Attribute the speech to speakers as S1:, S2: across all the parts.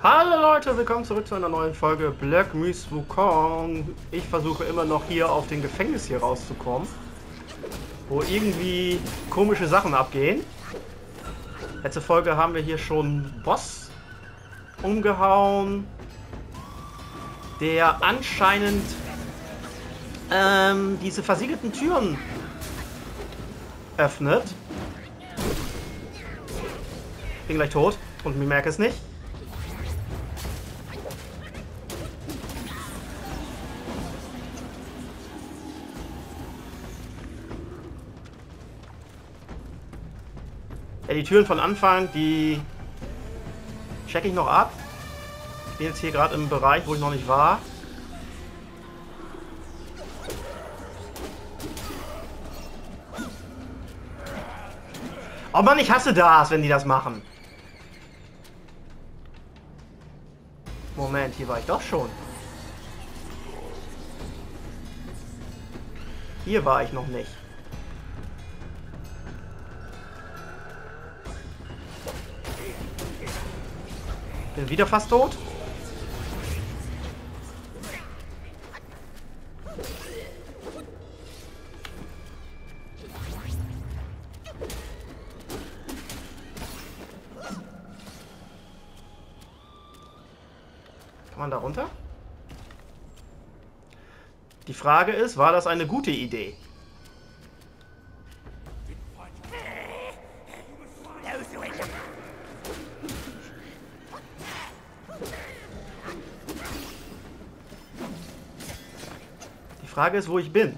S1: Hallo Leute, willkommen zurück zu einer neuen Folge Black Myth Wukong. Ich versuche immer noch hier auf den Gefängnis hier rauszukommen, wo irgendwie komische Sachen abgehen. Letzte Folge haben wir hier schon Boss umgehauen, der anscheinend diese versiegelten Türen öffnet. Bin gleich tot und ich merke es nicht. Ja, die Türen von Anfang, die checke ich noch ab. Ich bin jetzt hier gerade im Bereich, wo ich noch nicht war. Oh Mann, ich hasse das, wenn die das machen. Moment, hier war ich doch schon. Hier war ich noch nicht. Bin wieder fast tot. Kann man da runter? Die Frage ist, war das eine gute Idee? Die Frage ist, wo ich bin.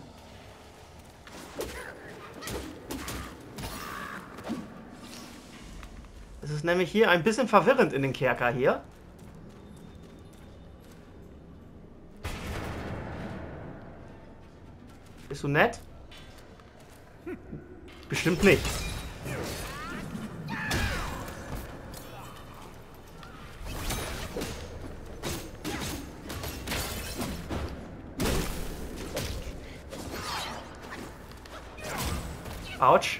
S1: Es ist nämlich hier ein bisschen verwirrend in den Kerker hier. Bist du nett? Bestimmt nicht. Autsch.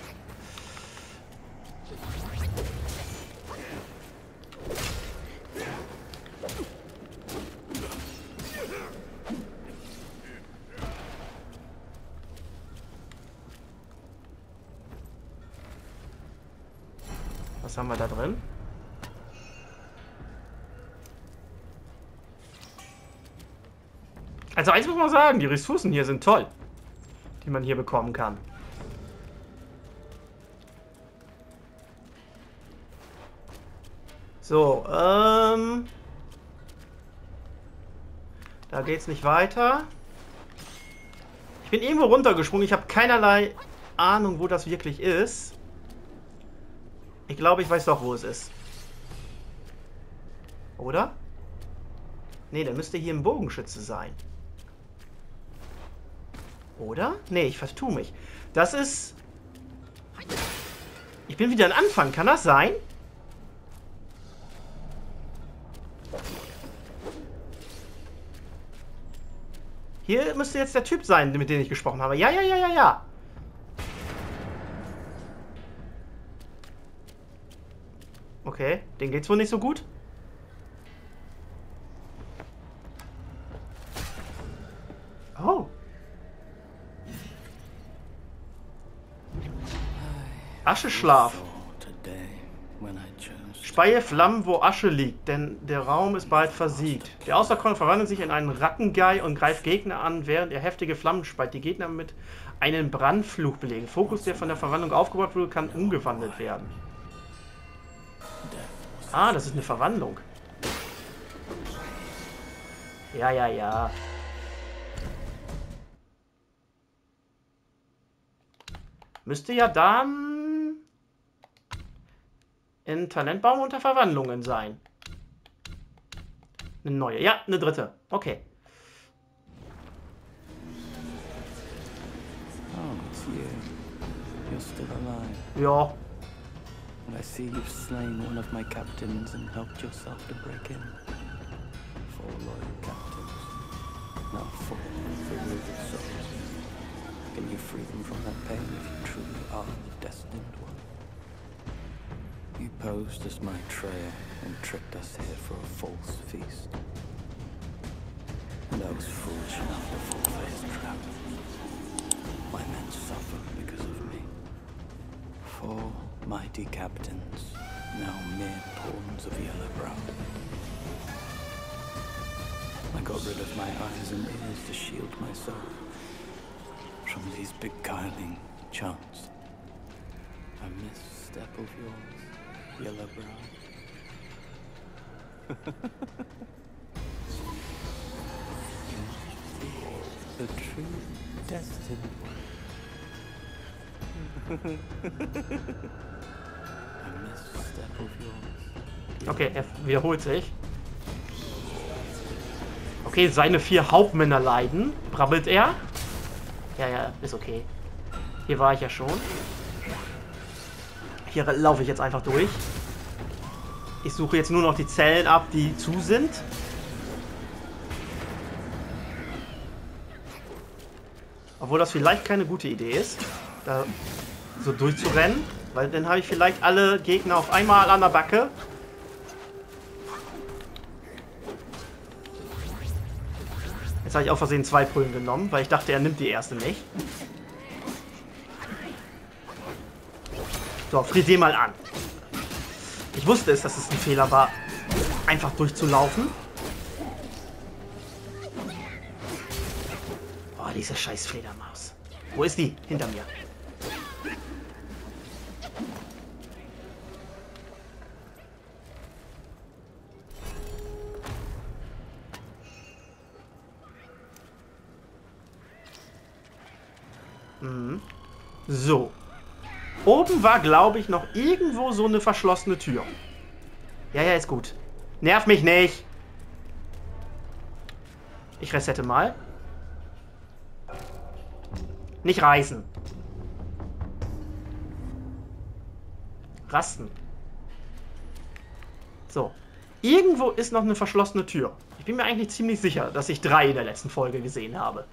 S1: Was haben wir da drin? Also eins muss man sagen, die Ressourcen hier sind toll, die man hier bekommen kann. So, da geht's nicht weiter. Ich bin irgendwo runtergesprungen, ich habe keinerlei Ahnung, wo das wirklich ist. Ich glaube, ich weiß doch, wo es ist. Oder? Nee, der müsste hier ein Bogenschütze sein. Oder? Nee, ich vertue mich. Das ist... Ich bin wieder am Anfang, kann das sein? Hier müsste jetzt der Typ sein, mit dem ich gesprochen habe. Ja, ja, ja, ja, ja. Okay, denen geht's wohl nicht so gut. Oh. Ascheschlaf. Speie Flammen, wo Asche liegt, denn der Raum ist bald versiegt. Der Auserkorene verwandelt sich in einen Rattengei und greift Gegner an, während er heftige Flammen speit, die Gegner mit einem Brandfluch belegen. Fokus, der von der Verwandlung aufgebaut wurde, kann umgewandelt werden. Ah, das ist eine Verwandlung. Ja, ja, ja. Müsste ja dann ein Talentbaum unter Verwandlungen sein. Eine neue. Ja, eine dritte. Okay.
S2: Oh, it's you. You're still alive.
S1: Ja.
S2: And I see you've slain one of my captains and helped yourself to break in. 4 loyal captains. Now 4 bewildered souls. Can you free them from that pain if you truly are the destined one? You posed as my trail and tricked us here for a false feast. And I was foolish enough to fall for his trap. My men suffer because of me. 4 mighty captains, now mere pawns of Yellowbrow. I got rid of my eyes and ears to shield myself from these beguiling chants. A misstep of yours, Yellowbrow. The true destined one. A misstep of yours.
S1: Okay, er wiederholt sich. Okay, seine 4 Hauptmänner leiden. Brabbelt er? Ja, ist okay. Hier war ich ja schon. Hier laufe ich jetzt einfach durch. Ich suche jetzt nur noch die Zellen ab, die zu sind. Obwohl das vielleicht keine gute Idee ist, da so durchzurennen. Weil dann habe ich vielleicht alle Gegner auf einmal an der Backe. Jetzt habe ich aus Versehen 2 Pullen genommen, weil ich dachte, er nimmt die erste nicht. So, friert den mal an. Ich wusste es, dass es ein Fehler war, einfach durchzulaufen. Oh, diese scheiß Fledermaus. Wo ist die? Hinter mir. So. Oben war, glaube ich, noch irgendwo so eine verschlossene Tür. Ja, ist gut. Nerv mich nicht. Ich resette mal. Nicht reißen. Rasten. So. Irgendwo ist noch eine verschlossene Tür. Ich bin mir eigentlich ziemlich sicher, dass ich 3 in der letzten Folge gesehen habe.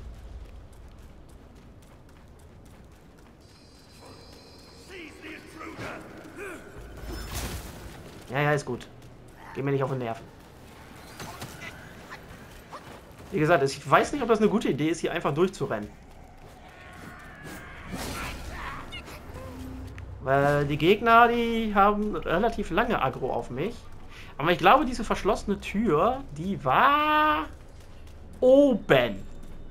S1: Ja, ist gut. Geh mir nicht auf den Nerven. Wie gesagt, ich weiß nicht, ob das eine gute Idee ist, hier einfach durchzurennen. Weil die Gegner, die haben relativ lange Aggro auf mich. Aber ich glaube, diese verschlossene Tür, die war oben.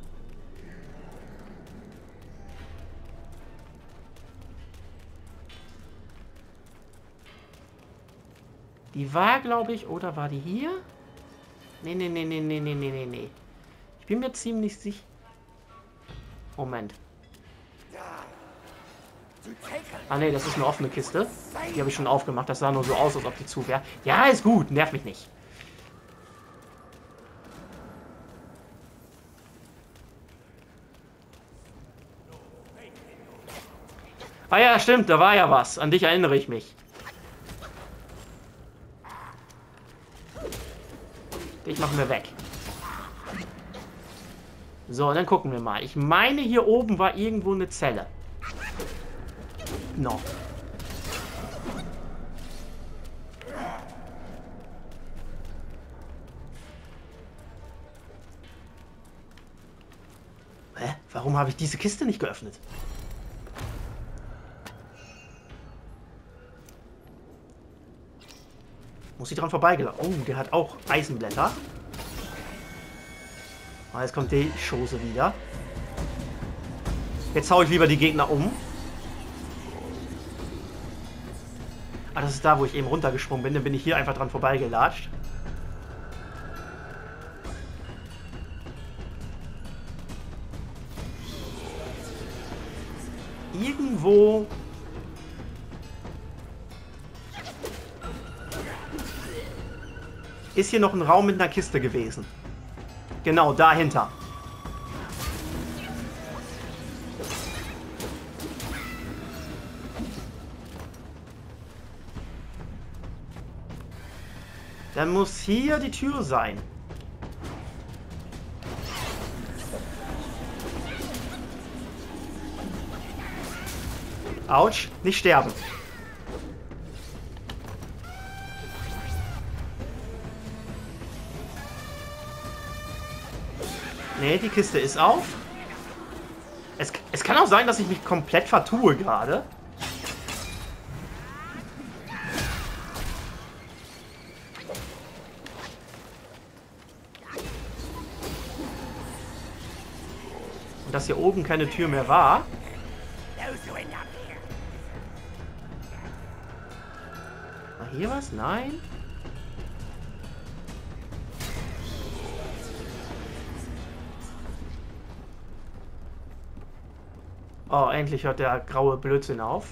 S1: Die war, glaube ich, oder war die hier? Nee. Ich bin mir ziemlich sicher. Moment. Ah, nee, das ist eine offene Kiste. Die habe ich schon aufgemacht. Das sah nur so aus, als ob die zu wäre. Ja, ist gut. Nerv mich nicht. Ah ja, stimmt. Da war ja was. An dich erinnere ich mich. Dich machen wir weg. So, dann gucken wir mal. Ich meine, hier oben war irgendwo eine Zelle. No. Hä? Warum habe ich diese Kiste nicht geöffnet? Muss ich dran vorbeigelaufen? Oh, der hat auch Eisenblätter. Ah, jetzt kommt die Chose wieder. Jetzt haue ich lieber die Gegner um. Ah, das ist da, wo ich eben runtergesprungen bin. Dann bin ich hier einfach dran vorbeigelatscht. Irgendwo... ist hier noch ein Raum mit einer Kiste gewesen. Genau, dahinter. Dann muss hier die Tür sein. Autsch, nicht sterben. Nee, die Kiste ist auf. Es kann auch sein, dass ich mich komplett vertue gerade. Und dass hier oben keine Tür mehr war. War hier was? Nein. Oh, endlich hört der graue Blödsinn auf.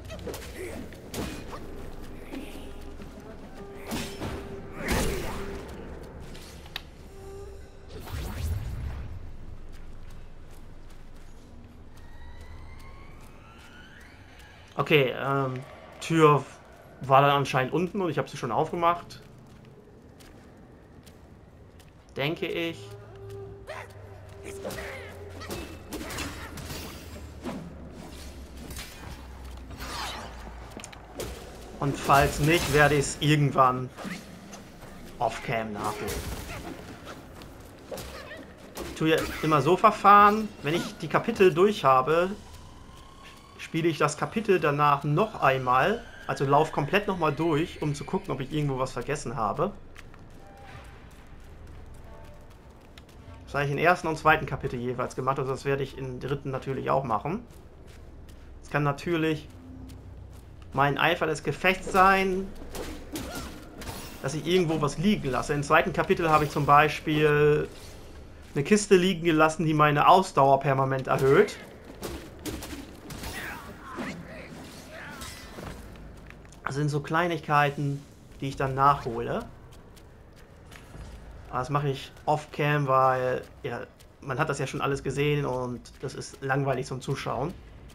S1: Okay, Tür war dann anscheinend unten und ich habe sie schon aufgemacht. Denke ich. Und falls nicht, werde ich es irgendwann off-cam nachholen. Ich tue ja immer so verfahren, wenn ich die Kapitel durch habe, spiele ich das Kapitel danach noch einmal, also laufe komplett nochmal durch, um zu gucken, ob ich irgendwo was vergessen habe. Das habe ich im ersten und zweiten Kapitel jeweils gemacht, also das werde ich im dritten natürlich auch machen. Es kann natürlich mein Eifer des Gefechts sein, dass ich irgendwo was liegen lasse. Im zweiten Kapitel habe ich zum Beispiel eine Kiste liegen gelassen, die meine Ausdauer permanent erhöht. Das sind so Kleinigkeiten, die ich dann nachhole. Aber das mache ich off-cam, weil ja, man hat das ja schon alles gesehen und das ist langweilig zum Zuschauen.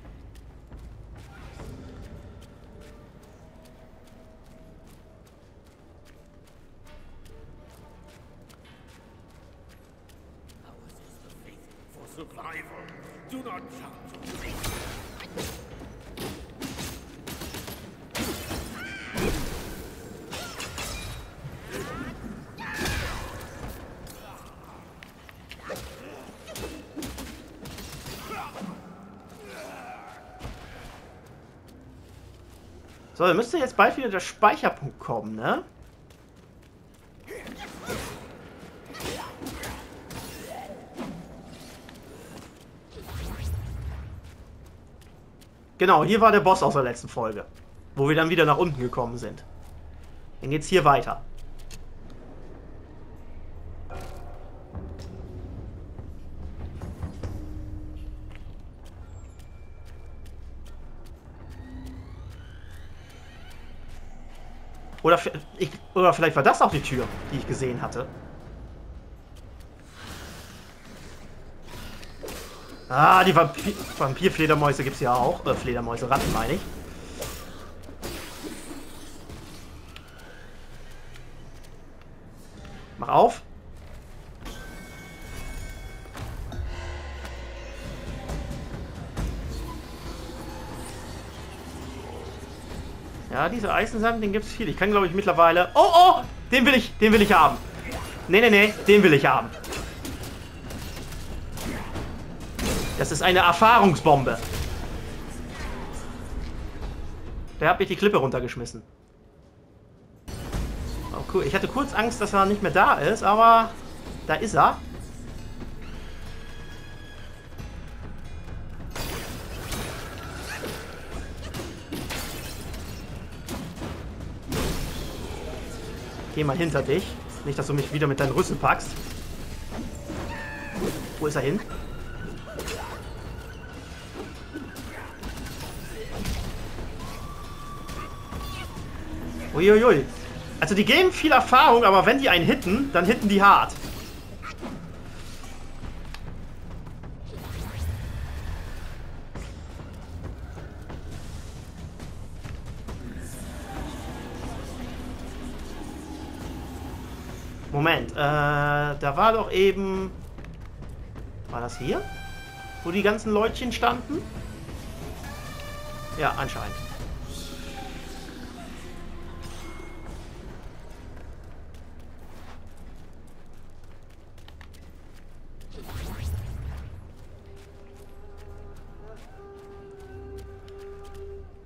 S1: So, da müsste jetzt bald wieder der Speicherpunkt kommen, ne? Genau, hier war der Boss aus der letzten Folge, wo wir dann wieder nach unten gekommen sind. Dann geht's hier weiter. Oder vielleicht war das auch die Tür, die ich gesehen hatte. Ah, die Vampir-Fledermäuse gibt es ja auch. Fledermäuse, Ratten meine ich. Mach auf. Ja, diese Eisensand, den gibt es viel. Ich kann, glaube ich, mittlerweile... Oh, oh! Den will ich haben. Nee, den will ich haben. Das ist eine Erfahrungsbombe. Der hat mich die Klippe runtergeschmissen. Oh, cool. Ich hatte kurz Angst, dass er nicht mehr da ist, aber da ist er. Geh mal hinter dich. Nicht, dass du mich wieder mit deinen Rüssel packst. Wo ist er hin? Uiuiui. Also die geben viel Erfahrung, aber wenn die einen hitten, dann hitten die hart. Moment, da war doch eben... War das hier? Wo die ganzen Leutchen standen? Ja, anscheinend.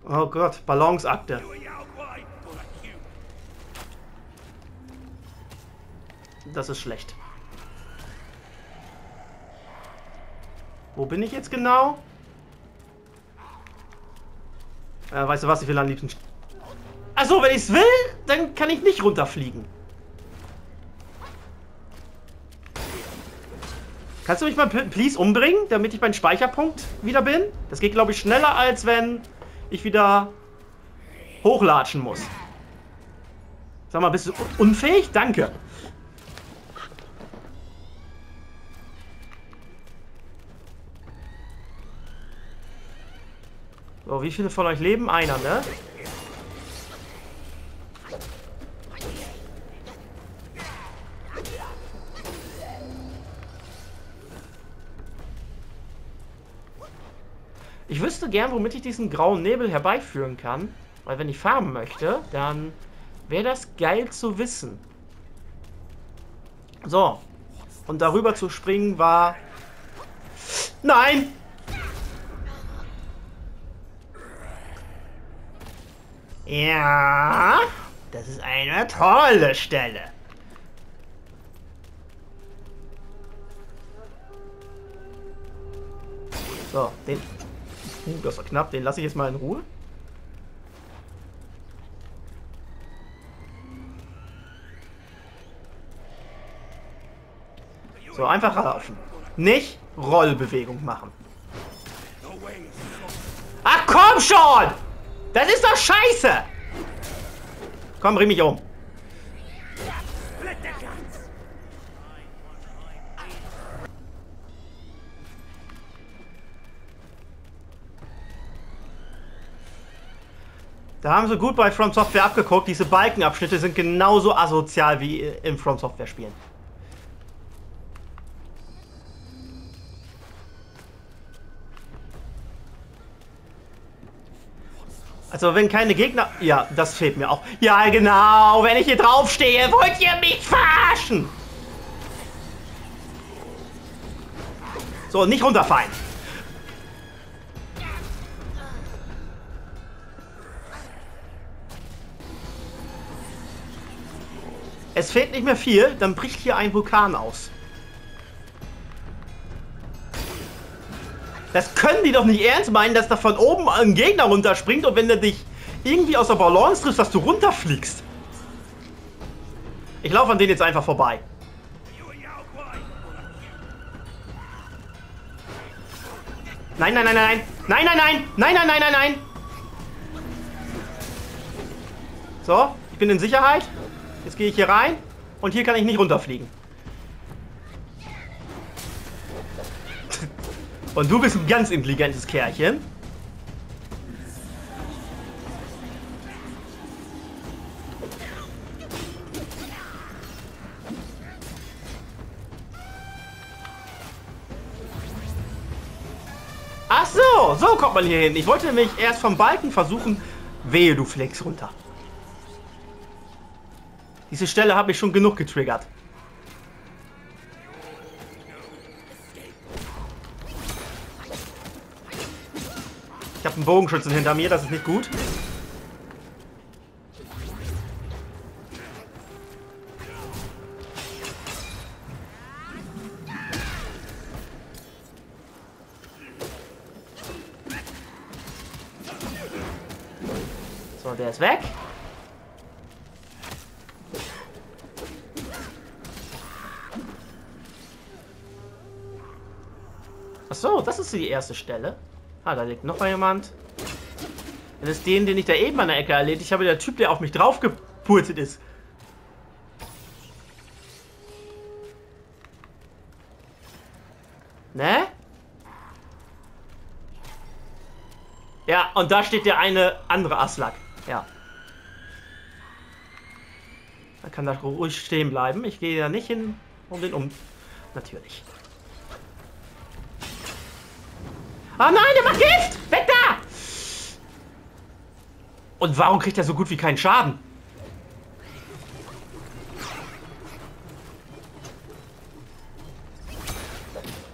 S1: Oh Gott, Balanceakte. Das ist schlecht. Wo bin ich jetzt genau? Weißt du was, ich will am liebsten... Achso, wenn ich es will, dann kann ich nicht runterfliegen. Kannst du mich mal please umbringen, damit ich beim Speicherpunkt wieder bin? Das geht, glaube ich, schneller, als wenn ich wieder hochlatschen muss. Sag mal, bist du unfähig? Danke. So, wie viele von euch leben? Einer, ne? Ich wüsste gern, womit ich diesen grauen Nebel herbeiführen kann. Weil wenn ich farmen möchte, dann wäre das geil zu wissen. So. Und darüber zu springen war... Nein! Ja, das ist eine tolle Stelle. So, den... das war knapp. Den lasse ich jetzt mal in Ruhe. So, einfach laufen. Nicht Rollbewegung machen. Ach komm schon! Das ist doch scheiße! Komm, bring mich um. Da haben sie gut bei From Software abgeguckt. Diese Balkenabschnitte sind genauso asozial wie in From Software Spielen. Also wenn keine Gegner... Ja, das fehlt mir auch. Ja, genau. Wenn ich hier drauf stehe, wollt ihr mich verarschen? So, nicht runterfallen. Es fehlt nicht mehr viel, dann bricht hier ein Vulkan aus. Das können die doch nicht ernst meinen, dass da von oben ein Gegner runterspringt und wenn der dich irgendwie aus der Balance triffst, dass du runterfliegst. Ich laufe an denen jetzt einfach vorbei. Nein, nein, nein, nein, nein, nein, nein, nein, nein, nein, nein, nein. So, ich bin in Sicherheit. Jetzt gehe ich hier rein und hier kann ich nicht runterfliegen. Und du bist ein ganz intelligentes Kerlchen. Ach so, so kommt man hier hin. Ich wollte nämlich erst vom Balken versuchen, wehe du fliegst runter. Diese Stelle habe ich schon genug getriggert. Ich habe einen Bogenschützen hinter mir, das ist nicht gut. So, der ist weg. Ach so, das ist die erste Stelle. Ah, da liegt noch mal jemand. Das ist den ich da eben an der Ecke erledigt habe. Der Typ, der auf mich drauf gepurzelt ist. Ne? Ja, und da steht der eine andere Aslak. Ja. Da kann da ruhig stehen bleiben. Ich gehe da nicht hin um den Natürlich. Ah nein, der macht Gift! Weg da! Und warum kriegt er so gut wie keinen Schaden?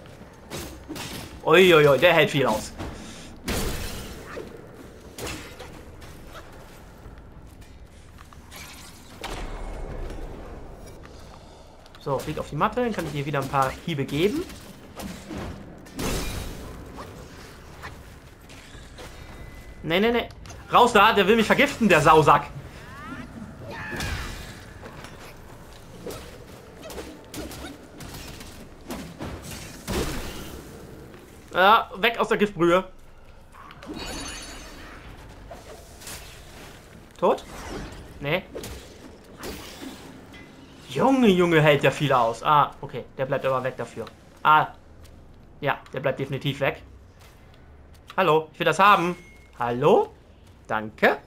S1: Uiuiui, der hält viel aus. So, flieg auf die Matte, dann kann ich dir wieder ein paar Hiebe geben. Nee, nee, nee. Raus da, der will mich vergiften, der Sausack. Ja, weg aus der Giftbrühe. Tot? Nee. Junge, Junge, hält der viel aus. Ah, okay. Der bleibt aber weg dafür. Ah. Ja, der bleibt definitiv weg. Hallo, ich will das haben. Hallo? Danke.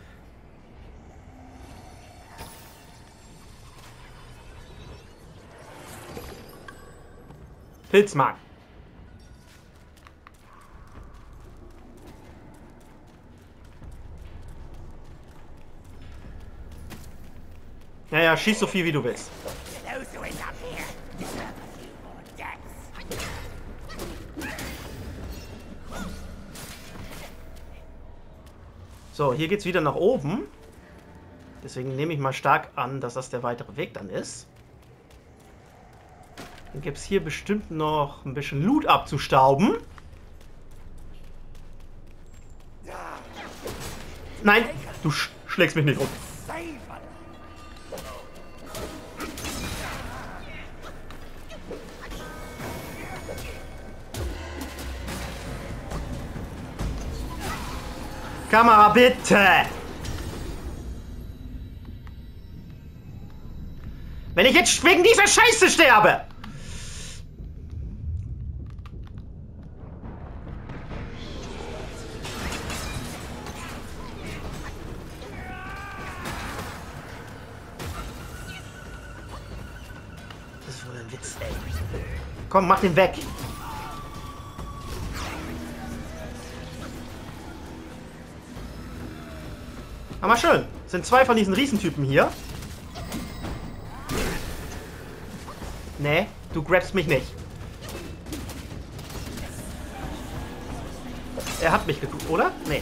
S1: Pilzmark. Naja, schieß so viel wie du willst. So, hier geht's wieder nach oben. Deswegen nehme ich mal stark an, dass das der weitere Weg dann ist. Dann gibt es hier bestimmt noch ein bisschen Loot abzustauben. Nein, du schlägst mich nicht um. Kamera, bitte! Wenn ich jetzt wegen dieser Scheiße sterbe! Das ist wohl ein Witz, ey. Komm, mach den weg! Aber schön. Es sind zwei von diesen Riesentypen hier. Nee, du grabst mich nicht. Er hat mich geguckt, oder? Nee.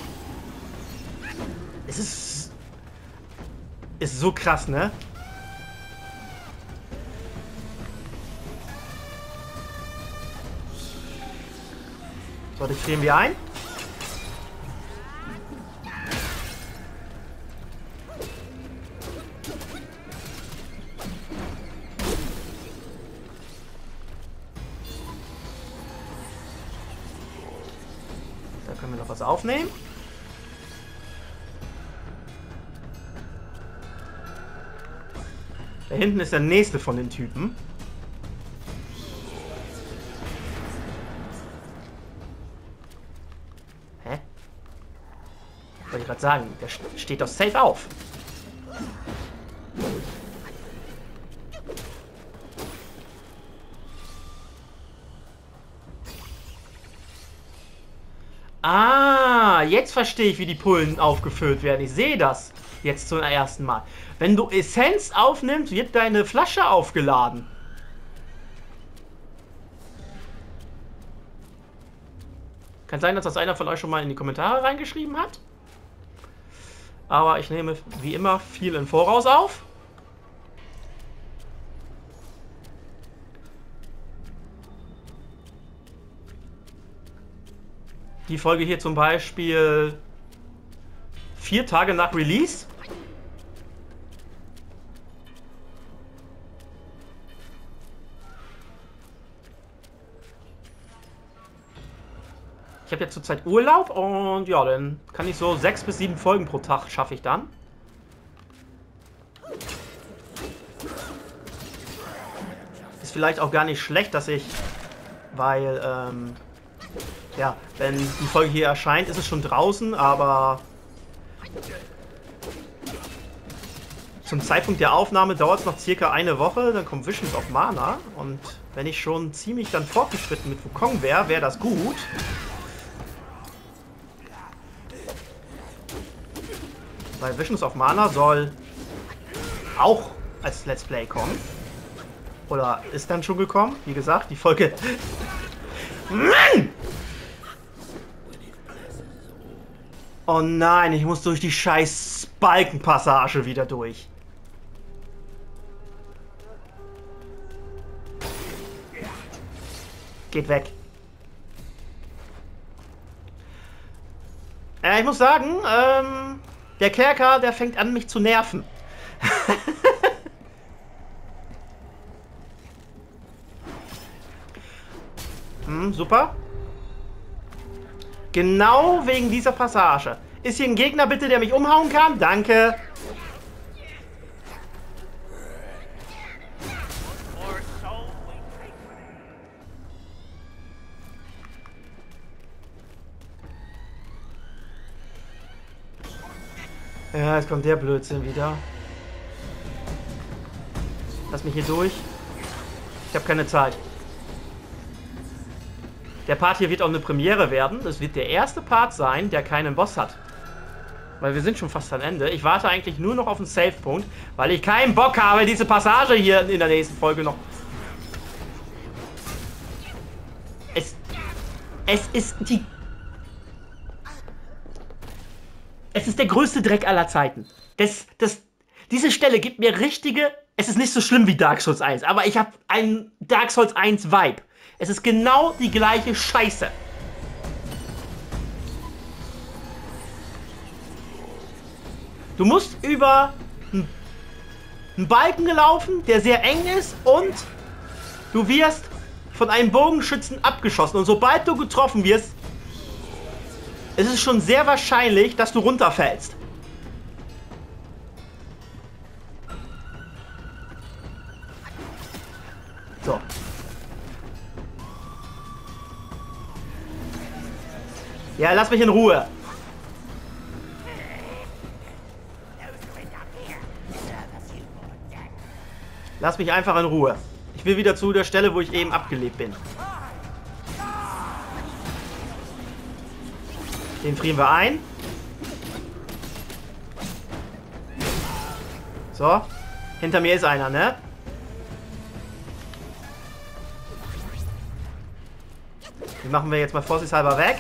S1: Es ist... Ist so krass, ne? So, dich frieren wir ein. Aufnehmen. Da hinten ist der nächste von den Typen. Hä? Wollte ich gerade sagen, der steht doch safe auf. Ah, jetzt verstehe ich, wie die Pullen aufgefüllt werden. Ich sehe das jetzt zum ersten Mal. Wenn du Essenz aufnimmst, wird deine Flasche aufgeladen. Kann sein, dass das einer von euch schon mal in die Kommentare reingeschrieben hat. Aber ich nehme wie immer viel im Voraus auf. Die Folge hier zum Beispiel 4 Tage nach Release. Ich habe jetzt zurzeit Urlaub und ja, dann kann ich so 6 bis 7 Folgen pro Tag schaffe ich dann. Ist vielleicht auch gar nicht schlecht, dass ich, weil ja, wenn die Folge hier erscheint, ist es schon draußen, aber zum Zeitpunkt der Aufnahme dauert es noch circa eine Woche, dann kommt Visions of Mana und wenn ich schon ziemlich dann fortgeschritten mit Wukong wäre, wäre das gut. Weil Visions of Mana soll auch als Let's Play kommen. Oder ist dann schon gekommen, wie gesagt, die Folge... Mann! Oh nein, ich muss durch die scheiß Balkenpassage wieder durch. Geht weg. Ich muss sagen, der Kerker, der fängt an, mich zu nerven. Super. Genau wegen dieser Passage. Ist hier ein Gegner bitte, der mich umhauen kann? Danke. Ja, jetzt kommt der Blödsinn wieder. Lass mich hier durch. Ich habe keine Zeit. Der Part hier wird auch eine Premiere werden. Das wird der erste Part sein, der keinen Boss hat. Weil wir sind schon fast am Ende. Ich warte eigentlich nur noch auf einen Save-Punkt, weil ich keinen Bock habe, diese Passage hier in der nächsten Folge noch... Es ist der größte Dreck aller Zeiten. Diese Stelle gibt mir richtige... Es ist nicht so schlimm wie Dark Souls 1, aber ich habe einen Dark Souls 1 Vibe. Es ist genau die gleiche Scheiße. Du musst über einen Balken gelaufen, der sehr eng ist, und du wirst von einem Bogenschützen abgeschossen. Und sobald du getroffen wirst, ist es schon sehr wahrscheinlich, dass du runterfällst. So. Ja, lass mich in Ruhe. Lass mich einfach in Ruhe. Ich will wieder zu der Stelle, wo ich eben abgelebt bin. Den frieren wir ein. So. Hinter mir ist einer, ne? Den machen wir jetzt mal vorsichtshalber weg.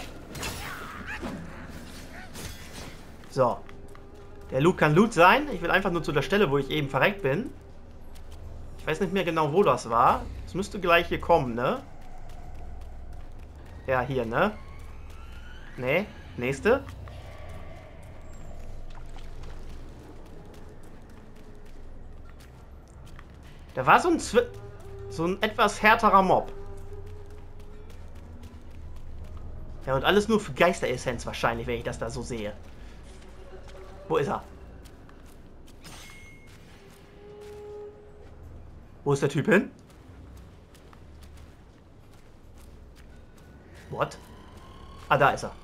S1: So. Der Loot kann Loot sein. Ich will einfach nur zu der Stelle, wo ich eben verreckt bin. Ich weiß nicht mehr genau, wo das war. Es müsste gleich hier kommen, ne? Ja, hier, ne? Ne, nächste. Da war so ein etwas härterer Mob. Ja, und alles nur für Geisteressenz wahrscheinlich, wenn ich das da so sehe. Wo ist er? Wo ist der Typ hin? What? Ah, da ist er.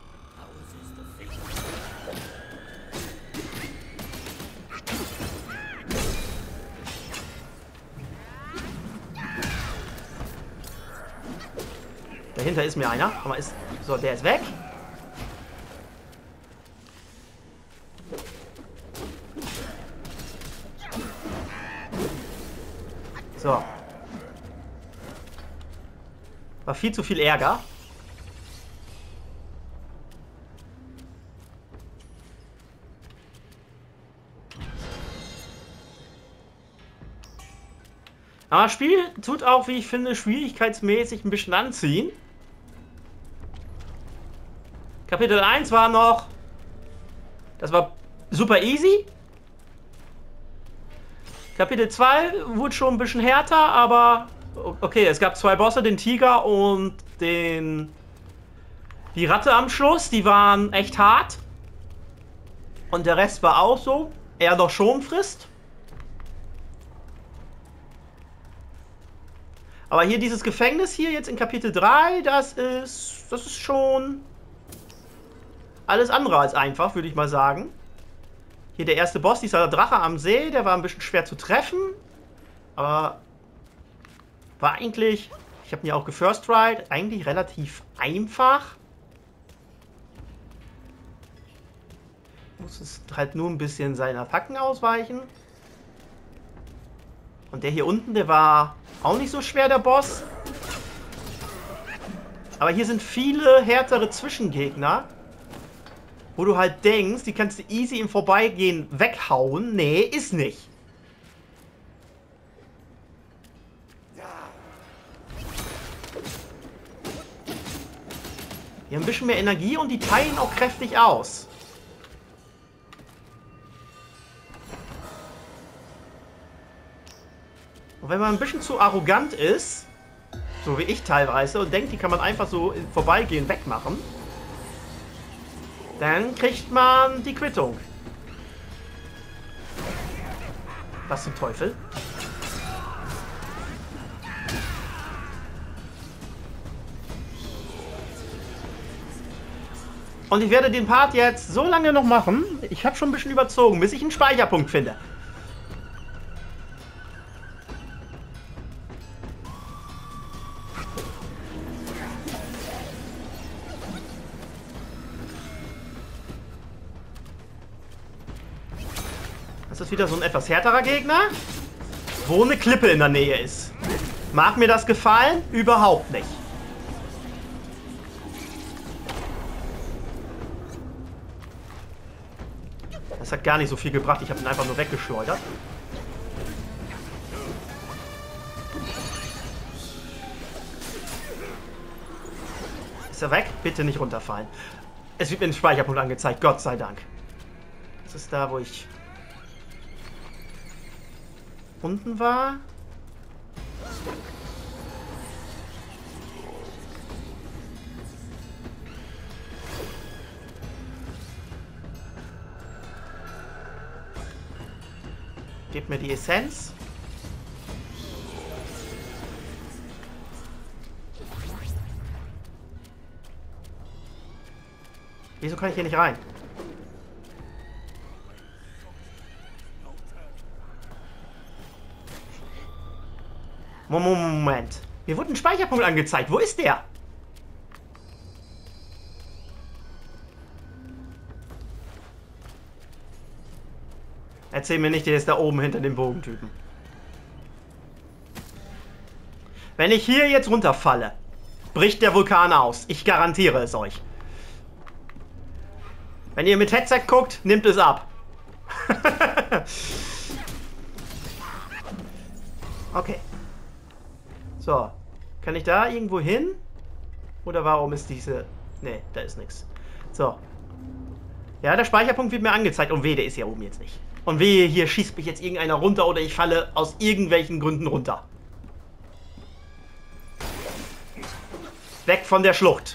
S1: Dahinter ist mir einer. Aber ist... So, der ist weg. So. War viel zu viel Ärger. Aber das Spiel tut auch, wie ich finde, schwierigkeitsmäßig ein bisschen anziehen. Kapitel 1 war noch... Das war super easy. Kapitel 2 wurde schon ein bisschen härter, aber... Okay, es gab zwei Bosse, den Tiger und die Ratte am Schluss. Die waren echt hart. Und der Rest war auch so. Eher noch Schonfrist. Aber hier dieses Gefängnis hier jetzt in Kapitel 3, das ist schon alles andere als einfach, würde ich mal sagen. Hier der erste Boss, dieser Drache am See, der war ein bisschen schwer zu treffen. Aber war eigentlich, ich habe mir auch gefirst tried, eigentlich relativ einfach. Muss es halt nur ein bisschen seinen Attacken ausweichen. Und der hier unten, der war auch nicht so schwer, der Boss. Aber hier sind viele härtere Zwischengegner, wo du halt denkst, die kannst du easy im Vorbeigehen weghauen. Nee, ist nicht. Die haben ein bisschen mehr Energie und die teilen auch kräftig aus. Und wenn man ein bisschen zu arrogant ist, so wie ich teilweise, und denkt, die kann man einfach so im Vorbeigehen wegmachen, dann kriegt man die Quittung. Was zum Teufel? Und ich werde den Part jetzt so lange noch machen. Ich habe schon ein bisschen überzogen, bis ich einen Speicherpunkt finde. Das ist wieder so ein etwas härterer Gegner, wo eine Klippe in der Nähe ist. Mag mir das gefallen? Überhaupt nicht. Das hat gar nicht so viel gebracht. Ich habe ihn einfach nur weggeschleudert. Ist er weg? Bitte nicht runterfallen. Es wird mir ein Speicherpunkt angezeigt. Gott sei Dank. Das ist da, wo ich unten war. Gebt mir die Essenz. Wieso kann ich hier nicht rein? Moment. Mir wurde ein Speicherpunkt angezeigt. Wo ist der? Erzähl mir nicht, der ist da oben hinter dem Bogentypen. Wenn ich hier jetzt runterfalle, bricht der Vulkan aus. Ich garantiere es euch. Wenn ihr mit Headset guckt, nimmt es ab. Okay. So. Kann ich da irgendwo hin? Oder warum ist diese... Ne, da ist nichts. So. Ja, der Speicherpunkt wird mir angezeigt. Und weh, der ist ja oben jetzt nicht. Und wehe, hier schießt mich jetzt irgendeiner runter oder ich falle aus irgendwelchen Gründen runter. Weg von der Schlucht.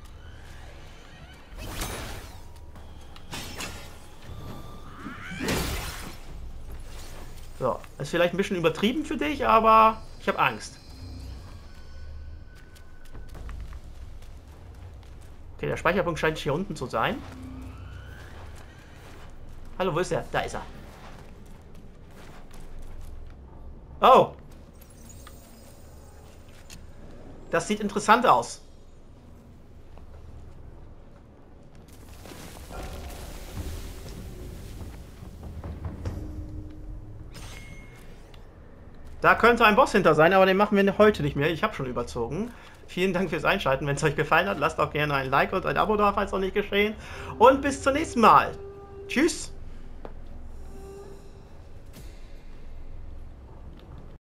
S1: So, ist vielleicht ein bisschen übertrieben für dich, aber ich habe Angst. Okay, der Speicherpunkt scheint hier unten zu sein. Hallo, wo ist er? Da ist er. Oh. Das sieht interessant aus. Da könnte ein Boss hinter sein, aber den machen wir heute nicht mehr. Ich habe schon überzogen. Vielen Dank fürs Einschalten. Wenn es euch gefallen hat, lasst auch gerne ein Like und ein Abo da, falls noch nicht geschehen. Und bis zum nächsten Mal. Tschüss.